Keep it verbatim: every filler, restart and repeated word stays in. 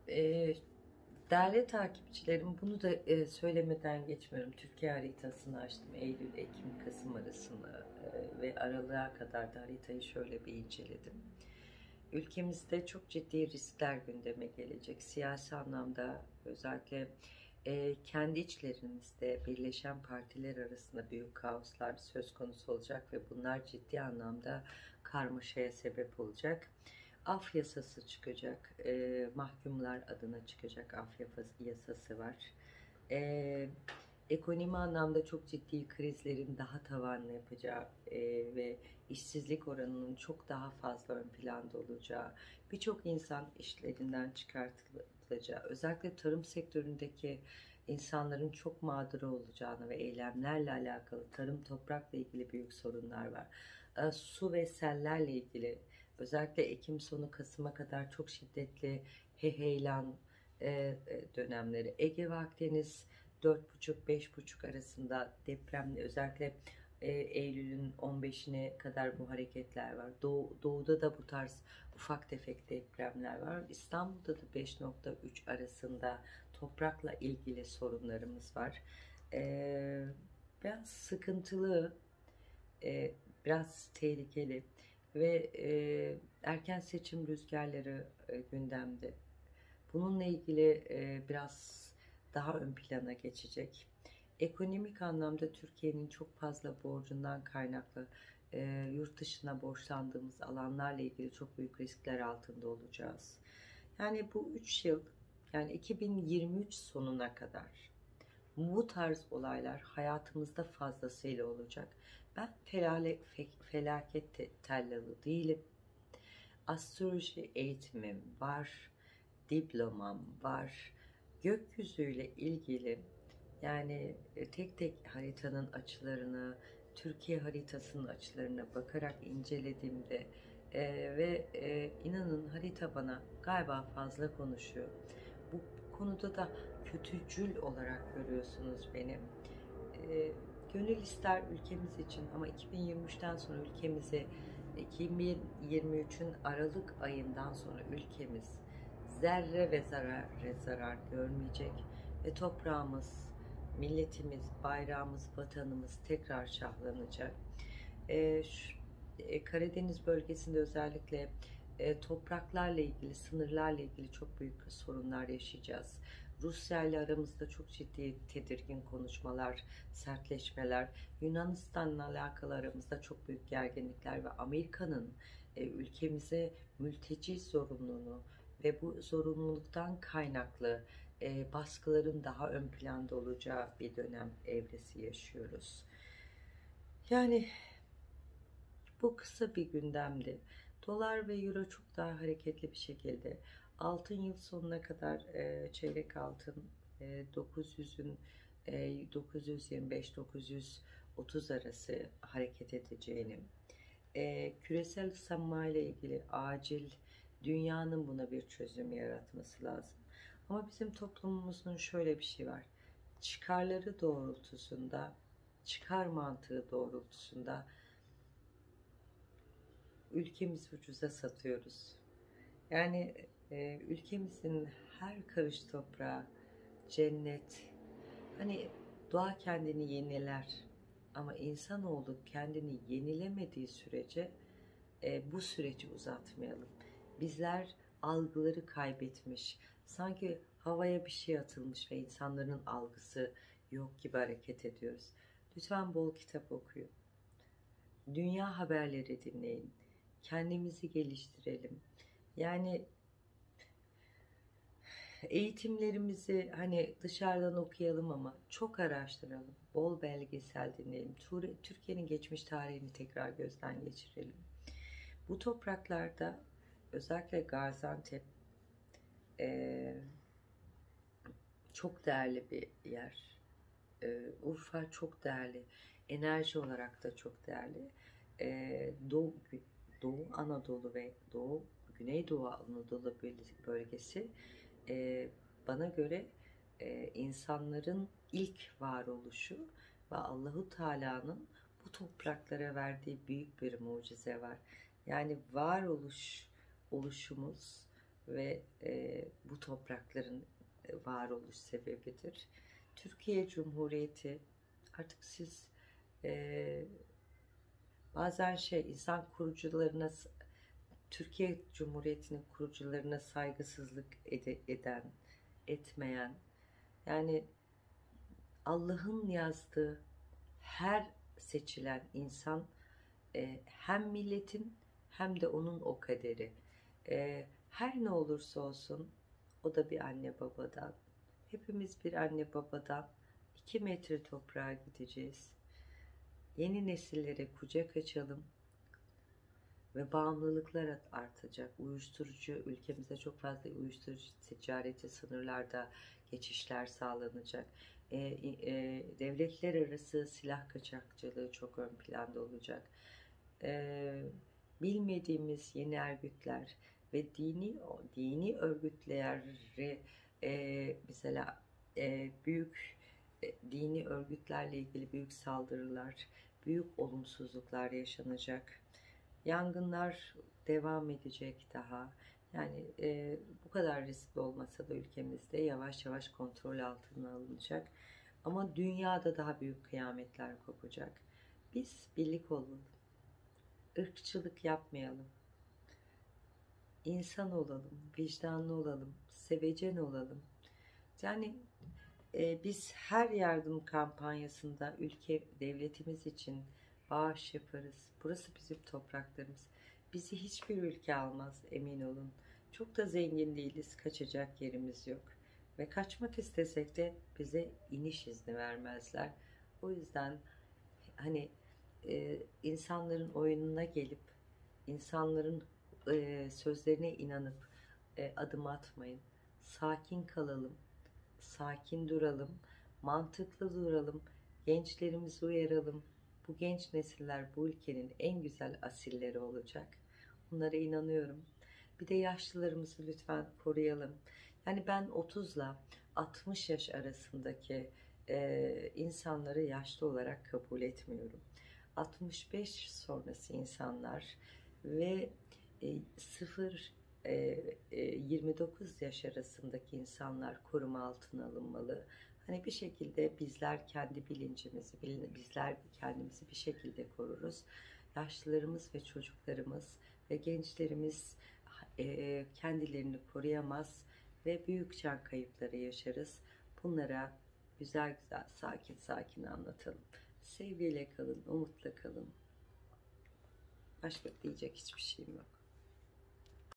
Ee, Değerli takipçilerim, bunu da e, söylemeden geçmiyorum. Türkiye haritasını açtım. Eylül, Ekim, Kasım arasını e, ve aralığa kadar da haritayı şöyle bir inceledim. Ülkemizde çok ciddi riskler gündeme gelecek. Siyasi anlamda özellikle e, kendi içlerimizde birleşen partiler arasında büyük kaoslar söz konusu olacak ve bunlar ciddi anlamda karmaşaya sebep olacak. Af yasası çıkacak, e, mahkumlar adına çıkacak af yasası var. E, Ekonomi anlamda çok ciddi krizlerin daha tavanlı yapacağı e, ve işsizlik oranının çok daha fazla ön planda olacağı, birçok insan işlerinden çıkartılacağı, özellikle tarım sektöründeki insanların çok mağdur olacağını ve eylemlerle alakalı, tarım toprakla ilgili büyük sorunlar var. E, su ve sellerle ilgili özellikle Ekim sonu Kasım'a kadar çok şiddetli heyelan e, e, dönemleri. Ege ve Akdeniz dört buçuk beş buçuk arasında depremli, özellikle e, Eylül'ün on beşine kadar bu hareketler var. Doğu, doğuda da bu tarz ufak tefek depremler var. İstanbul'da da beş nokta üç arasında toprakla ilgili sorunlarımız var. E, Biraz sıkıntılı, e, biraz tehlikeli ve e, erken seçim rüzgarları e, gündemde. Bununla ilgili e, biraz daha ön plana geçecek. Ekonomik anlamda Türkiye'nin çok fazla borcundan kaynaklı e, yurt dışına borçlandığımız alanlarla ilgili çok büyük riskler altında olacağız. Yani bu üç yıl, yani iki bin yirmi üç sonuna kadar bu tarz olaylar hayatımızda fazlasıyla olacak. Ben felale, fe, felaket te- tellalı değilim. Astroloji eğitimim var, diplomam var. Gökyüzüyle ilgili, yani e, tek tek haritanın açılarını, Türkiye haritasının açılarına bakarak incelediğimde e, ve e, inanın harita bana galiba fazla konuşuyor. Bu konuda da kötücül olarak görüyorsunuz beni. E, Gönül ister ülkemiz için, ama iki bin yirmi üçten sonra ülkemize, iki bin yirmi üçün Aralık ayından sonra ülkemiz zerre ve zarar ve zarar görmeyecek ve toprağımız, milletimiz, bayrağımız, vatanımız tekrar şahlanacak. Ee, şu, e, Karadeniz bölgesinde özellikle e, topraklarla ilgili, sınırlarla ilgili çok büyük sorunlar yaşayacağız. Rusya ile aramızda çok ciddi tedirgin konuşmalar, sertleşmeler, Yunanistan'la alakalı aramızda çok büyük gerginlikler ve Amerika'nın e, ülkemize mülteci zorunluluğunu ve bu zorunluluktan kaynaklı e, baskıların daha ön planda olacağı bir dönem evresi yaşıyoruz. Yani bu kısa bir gündemdi. Dolar ve euro çok daha hareketli bir şekilde. Altın yıl sonuna kadar e, çeyrek altın e, dokuz yüzün e, dokuz yüz yirmi beş dokuz yüz otuz arası hareket edeceğini, e, küresel ısınma ile ilgili acil dünyanın buna bir çözüm yaratması lazım. Ama bizim toplumumuzun şöyle bir şey var. Çıkarları doğrultusunda, çıkar mantığı doğrultusunda ülkemizi ucuza satıyoruz. Yani e, ülkemizin her karış toprağı cennet. Hani doğa kendini yeniler ama insanoğlu kendini yenilemediği sürece e, bu süreci uzatmayalım. Bizler algıları kaybetmiş, sanki havaya bir şey atılmış ve insanların algısı yok gibi hareket ediyoruz. Lütfen bol kitap okuyun. Dünya haberleri dinleyin. Kendimizi geliştirelim. Yani eğitimlerimizi hani dışarıdan okuyalım ama çok araştıralım. Bol belgesel dinleyelim. Türkiye'nin geçmiş tarihini tekrar gözden geçirelim. Bu topraklarda özellikle Gaziantep e, çok değerli bir yer. E, Urfa çok değerli. Enerji olarak da çok değerli. E, Doğu, Doğu Anadolu ve Doğu Güneydoğu Anadolu bölgesi e, bana göre e, insanların ilk varoluşu ve Allahu Teala'nın bu topraklara verdiği büyük bir mucize var. Yani varoluş oluşumuz ve e, bu toprakların e, varoluş sebebidir. Türkiye Cumhuriyeti, artık siz e, bazen şey, insan kurucularına, Türkiye Cumhuriyeti'nin kurucularına saygısızlık ede, eden, etmeyen, yani Allah'ın yazdığı her seçilen insan e, hem milletin hem de onun o kaderi. E, her ne olursa olsun o da bir anne babadan. Hepimiz bir anne babadan iki metre toprağa gideceğiz. Yeni nesillere kucak açalım ve bağımlılıklar artacak. Uyuşturucu, ülkemizde çok fazla uyuşturucu ticareti, sınırlarda geçişler sağlanacak. E, e, devletler arası silah kaçakçılığı çok ön planda olacak. E, bilmediğimiz yeni örgütler ve dini dini örgütleri, e, mesela e, büyük e, dini örgütlerle ilgili büyük saldırılar, büyük olumsuzluklar yaşanacak. Yangınlar devam edecek daha. Yani e, bu kadar riskli olmasa da ülkemizde yavaş yavaş kontrol altına alınacak. Ama dünyada daha büyük kıyametler kopacak. Biz birlik olalım. Irkçılık yapmayalım. İnsan olalım, vicdanlı olalım, sevecen olalım. Yani e, biz her yardım kampanyasında ülke, devletimiz için bağış yaparız. Burası bizim topraklarımız. Bizi hiçbir ülke almaz, emin olun. Çok da zengin değiliz, kaçacak yerimiz yok. Ve kaçmak istesek de bize iniş izni vermezler. O yüzden hani e, insanların oyununa gelip, insanların e, sözlerine inanıp e, adım atmayın. Sakin kalalım, sakin duralım, mantıklı duralım, gençlerimizi uyaralım. Bu genç nesiller bu ülkenin en güzel asilleri olacak. Bunlara inanıyorum. Bir de yaşlılarımızı lütfen koruyalım. Yani ben otuzla altmış yaş arasındaki e, insanları yaşlı olarak kabul etmiyorum. altmış beş sonrası insanlar ve e, sıfır yirmi dokuz yaş arasındaki insanlar koruma altına alınmalı. Hani bir şekilde bizler kendi bilincimizi, bizler kendimizi bir şekilde koruruz. Yaşlılarımız ve çocuklarımız ve gençlerimiz e, kendilerini koruyamaz ve büyük can kayıpları yaşarız. Bunlara güzel güzel, sakin sakin anlatalım. Sevgiyle kalın, umutla kalın. Başka diyecek hiçbir şeyim yok.